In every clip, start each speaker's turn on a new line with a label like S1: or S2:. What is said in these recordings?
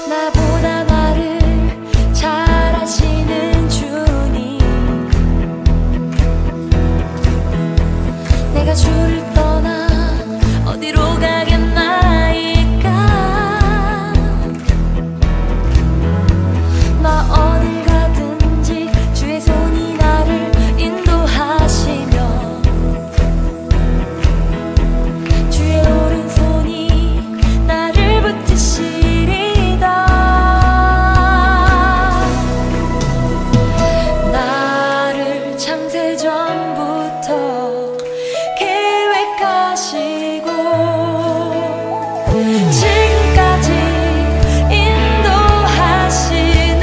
S1: 나보다 나를 잘 아시는 주님, 내가 주를 떠나 어디로 가겠나이까. 나 어딜 가든지 주의 손이 나를 인도하시며 주의 오른손이 나를 붙드시리다. 나를 창세전부터 계획하시고 지금까지 인도하시네.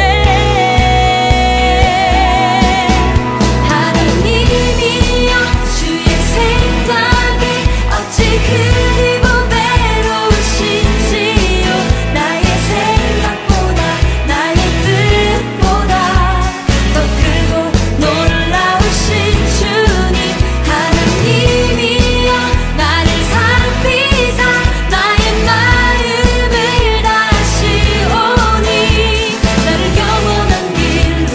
S1: 하나님이여 주의 생각이 어찌 그리 보배로우신지요. 나의 생각보다 나의 뜻보다 더 크고 놀라우신 주님. 하나님이여 나를 살피사 나의 마음을 다시오니 나를 영원한 길로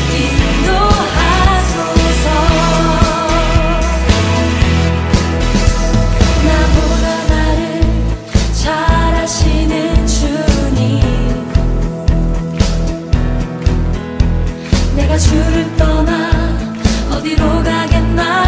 S1: 인도하소서. 나보다 나를 잘 아시는 주님, 내가 주를 떠나 어디로 가겠나.